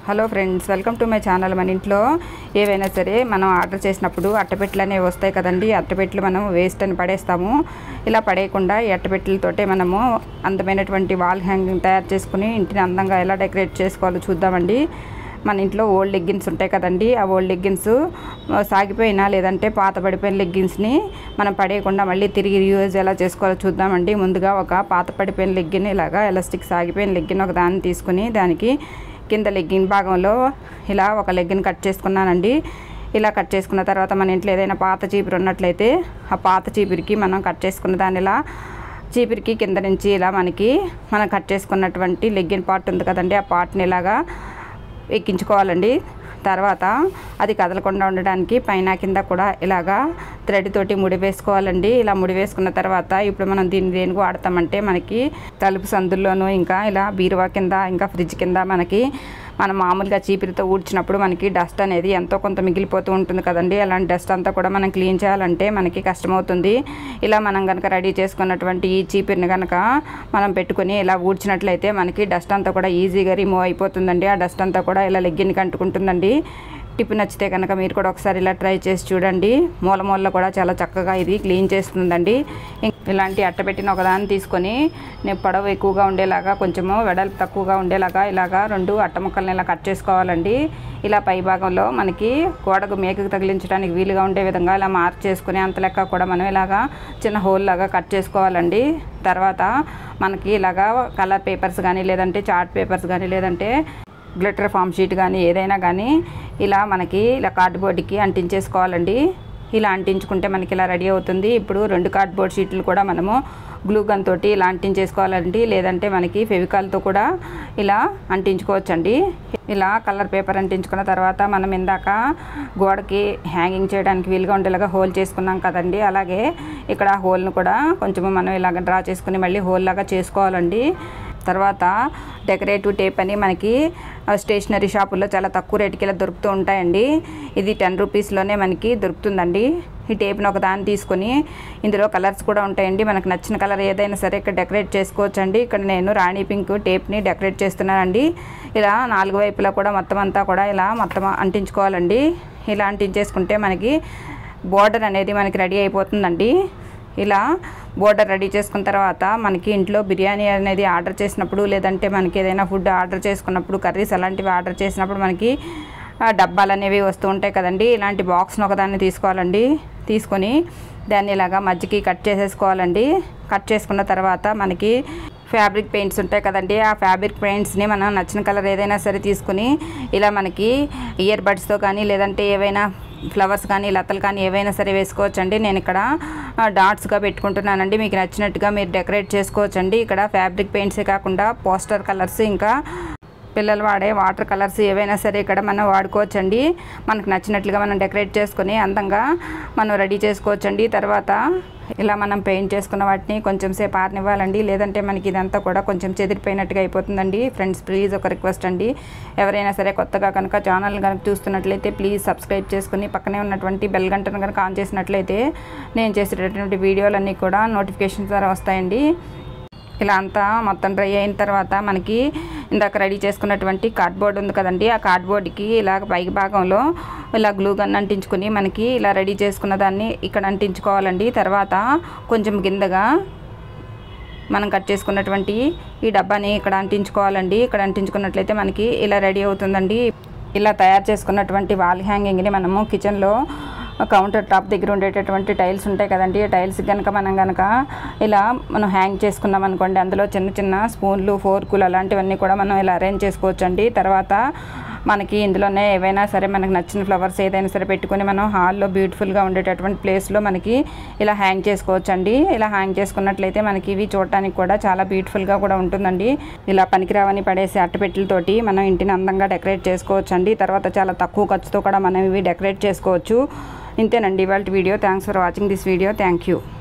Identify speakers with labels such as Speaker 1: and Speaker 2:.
Speaker 1: Hello friends, welcome to my channel. మన ఇంట్లో ఏవైనా సరే మనం ఆర్డర్ చేసినప్పుడు అట్టపెట్టెలు అనేవి వస్తాయి కదండి. అట్టపెట్టెలు మనం వేస్ట్ అని పడేస్తాము. ఇలా పడేయకుండా ఈ అట్టపెట్టెలతోటే మనము అందమైనటువంటి వాల్ హ్యాంగింగ్ తయారు చేసుకుని ఇంటిని అందంగా ఎలా డెకరేట్ చేసుకోవాలో చూద్దామండి. మన ఇంట్లో ఓల్డ్ లెగ్గిన్స్ ఉంటాయి కదండి. ఆ ఓల్డ్ లెగ్గిన్స్ సాగిపోయినా లేదంటే పాత పడిపోయిన లెగ్గిన్స్ని మనం పడేయకుండా మళ్ళీ తిరిగి యూజ్ ఎలా చేసుకోవాలో చూద్దామండి. ముందుగా ఒక పాత పడిపోయిన లెగ్గిన్ ఇలాగా ఎలాస్టిక్ సాగిపోయిన లెగ్గిన్ ఒక దాన్ని తీసుకుని దానికి కింద లెగ్గిన్ భాగంలో ఇలా ఒక లెగ్గిన్ కట్ చేసుకున్నానండి. ఇలా కట్ చేసుకున్న తర్వాత మన ఇంట్లో ఏదైనా పాత చీపురు ఉన్నట్లయితే ఆ పాత చీపురికి మనం కట్ చేసుకున్న దాన్ని ఇలా చీపురికి కింద నుంచి ఇలా మనం కట్ చేసుకున్నటువంటి లెగ్గిన్ పార్ట్ ఉంది కదండి, ఆ పార్ట్ని ఇలాగా ఎక్కించుకోవాలండి. తర్వాత అది కదలకుండా ఉండడానికి పైన కింద కూడా ఇలాగా థ్రెడ్ తోటి ముడి వేసుకోవాలండి. ఇలా ముడి వేసుకున్న తర్వాత ఇప్పుడు మనం దీన్ని దేనికి వాడతామంటే మనకి తలుపు సందుల్లోనూ ఇంకా ఇలా బీరువా కింద ఇంకా ఫ్రిడ్జ్ కింద మనం మామూలుగా చీపిరితో ఊడ్చినప్పుడు మనకి డస్ట్ అనేది ఎంతో కొంత మిగిలిపోతూ ఉంటుంది కదండి. అలాంటి డస్ట్ అంతా కూడా మనం క్లీన్ చేయాలంటే మనకి కష్టమవుతుంది. ఇలా మనం కనుక రెడీ చేసుకున్నటువంటి ఈ చీపిరిని కనుక మనం పెట్టుకొని ఇలా ఊడ్చినట్లయితే మనకి డస్ట్ అంతా కూడా ఈజీగా రిమూవ్ అయిపోతుందండి. ఆ డస్ట్ అంతా కూడా ఇలా లెగ్గిన్కి అంటుకుంటుందండి. టిప్ నచ్చితే కనుక మీరు కూడా ఒకసారి ఇలా ట్రై చేసి చూడండి. మూల మూలలో కూడా చాలా చక్కగా ఇది క్లీన్ చేస్తుందండి. ఇలాంటి అట్టపెట్టిన ఒకదాన్ని తీసుకొని నేను పొడవు ఎక్కువగా ఉండేలాగా కొంచెము వెడల్పు తక్కువగా ఉండేలాగా ఇలాగా 2 అట్ట ముక్కల్ని ఇలా కట్ చేసుకోవాలండి. ఇలా పై భాగంలో మనకి గోడకు మేకకు తగిలించడానికి వీలుగా ఉండే విధంగా ఇలా మార్క్ చేసుకుని అంత లెక్క కూడా మనం ఇలాగా చిన్న హోల్ లాగా కట్ చేసుకోవాలండి. తర్వాత మనకి ఇలాగా కలర్ పేపర్స్ కానీ లేదంటే చార్ట్ పేపర్స్ కానీ లేదంటే గ్లిటర్ ఫామ్ షీట్ కానీ ఏదైనా కానీ ఇలా మనకి ఇలా కార్డ్బోర్డ్కి అంటించేసుకోవాలండి. ఇలా అంటించుకుంటే మనకి ఇలా రెడీ అవుతుంది. ఇప్పుడు 2 కార్డ్బోర్డ్ షీట్లు కూడా మనము గ్లూ గన్ తోటి ఇలా అంటించేసుకోవాలండి. లేదంటే మనకి ఫెవికాల్తో కూడా ఇలా అంటించుకోవచ్చండి. ఇలా కలర్ పేపర్ అంటించుకున్న తర్వాత మనం ఇందాక గోడకి హ్యాంగింగ్ చేయడానికి వీలుగా ఉండేలాగా హోల్ చేసుకున్నాం కదండి. అలాగే ఇక్కడ హోల్ను కూడా కొంచెం మనం ఇలాగ డ్రా చేసుకుని మళ్ళీ హోల్ లాగా చేసుకోవాలండి. తర్వాత డెకరేటివ్ టేప్ అని మనకి స్టేషనరీ షాపుల్లో చాలా తక్కువ రేటుకి ఇలా దొరుకుతూ ఉంటాయండి. ఇది 10 రూపీస్లోనే మనకి దొరుకుతుందండి. ఈ టేప్ని ఒక దాన్ని తీసుకొని ఇందులో కలర్స్ కూడా ఉంటాయండి. మనకు నచ్చిన కలర్ ఏదైనా సరే ఇక్కడ డెకరేట్ చేసుకోవచ్చండి. ఇక్కడ నేను రాణి పింక్ టేప్ని డెకరేట్ చేస్తున్నానండి. ఇలా 4 వైపులా కూడా మొత్తం అంతా కూడా ఇలా మొత్తం అంటించుకోవాలండి. ఇలా అంటించేసుకుంటే మనకి బోర్డర్ అనేది మనకి రెడీ అయిపోతుందండి. ఇలా బోర్డర్ రెడీ చేసుకున్న తర్వాత మనకి ఇంట్లో బిర్యానీ అనేది ఆర్డర్ చేసినప్పుడు లేదంటే మనకి ఏదైనా ఫుడ్ ఆర్డర్ చేసుకున్నప్పుడు కర్రీస్ అలాంటివి ఆర్డర్ చేసినప్పుడు మనకి డబ్బాలు అనేవి వస్తూ ఉంటాయి కదండి. ఇలాంటి బాక్స్ను ఒకదాన్ని తీసుకోవాలండి. తీసుకొని దాన్ని ఇలాగా మధ్యకి కట్ చేసేసుకోవాలండి. కట్ చేసుకున్న తర్వాత మనకి ఫ్యాబ్రిక్ పెయింట్స్ ఉంటాయి కదండి. ఆ ఫ్యాబ్రిక్ పెయింట్స్ని మనం నచ్చిన కలర్ ఏదైనా సరే తీసుకుని ఇలా మనకి ఇయర్ బడ్స్తో కానీ లేదంటే ఏవైనా ఫ్లవర్స్ కానీ లతలు కానీ ఏవైనా సరే వేసుకోవచ్చండి. నేను ఇక్కడ డాట్స్గా పెట్టుకుంటున్నానండి. మీకు నచ్చినట్టుగా మీరు డెకరేట్ చేసుకోవచ్చండి. ఇక్కడ ఫ్యాబ్రిక్ పెయింట్సే కాకుండా పోస్టర్ కలర్స్ ఇంకా పిల్లలు వాడే వాటర్ కలర్స్ ఏవైనా సరే ఇక్కడ మనం వాడుకోవచ్చండి. మనకు నచ్చినట్లుగా మనం డెకరేట్ చేసుకొని అందంగా మనం రెడీ చేసుకోవచ్చండి. తర్వాత ఇలా మనం పెయింట్ చేసుకున్న వాటిని కొంచెం సేపు ఆరనివ్వాలండి. లేదంటే మనకి ఇదంతా కూడా కొంచెం చెదిరిపోయినట్టుగా అయిపోతుందండి. ఫ్రెండ్స్, ప్లీజ్ ఒక రిక్వెస్ట్ అండి, ఎవరైనా సరే కొత్తగా కనుక ఛానల్ కనుక చూస్తున్నట్లయితే ప్లీజ్ సబ్స్క్రైబ్ చేసుకుని పక్కనే ఉన్నటువంటి బెల్ గంటను కనుక ఆన్ చేసినట్లయితే నేను చేసేటటువంటి వీడియోలన్నీ కూడా నోటిఫికేషన్స్ ద్వారా వస్తాయండి. ఇలా అంతా మొత్తం డ్రై అయిన తర్వాత మనకి ఇందాక రెడీ చేసుకున్నటువంటి కార్డ్బోర్డ్ ఉంది కదండి. ఆ కార్డ్బోర్డ్కి ఇలా పై భాగంలో ఇలా గ్లూ గన్ అంటించుకుని మనకి ఇలా రెడీ చేసుకున్న దాన్ని ఇక్కడ అంటించుకోవాలండి. తర్వాత కొంచెం కిందగా మనం కట్ చేసుకున్నటువంటి ఈ డబ్బాని ఇక్కడ అంటించుకోవాలండి. ఇక్కడ అంటించుకున్నట్లయితే మనకి ఇలా రెడీ అవుతుందండి. ఇలా తయారు చేసుకున్నటువంటి వాల్ హ్యాంగింగ్ని మనము కిచెన్లో కౌంటర్ టాప్ దగ్గర ఉండేటటువంటి టైల్స్ ఉంటాయి కదండి. ఆ టైల్స్ కనుక ఇలా మనం హ్యాంగ్ చేసుకున్నాం అనుకోండి, అందులో చిన్న చిన్న స్పూన్లు ఫోర్కులు అలాంటివన్నీ కూడా మనం ఇలా అరేంజ్ చేసుకోవచ్చండి. తర్వాత మనకి ఇందులోనే ఏవైనా సరే మనకు నచ్చిన ఫ్లవర్స్ ఏదైనా సరే పెట్టుకొని మనం హాల్లో బ్యూటిఫుల్గా ఉండేటటువంటి ప్లేస్లో మనకి ఇలా హ్యాంగ్ చేసుకోవచ్చండి. ఇలా హ్యాంగ్ చేసుకున్నట్లయితే మనకి ఇవి చూడటానికి కూడా చాలా బ్యూటిఫుల్గా కూడా ఉంటుందండి. ఇలా పనికిరావని పడేసే అట్టపెట్టెలతోటి మనం ఇంటిని అందంగా డెకరేట్ చేసుకోవచ్చండి. తర్వాత చాలా తక్కువ ఖర్చుతో కూడా మనం ఇవి డెకరేట్ చేసుకోవచ్చు. ఇంతేనండి ఇవాళ video. Thanks for watching this video. Thank you.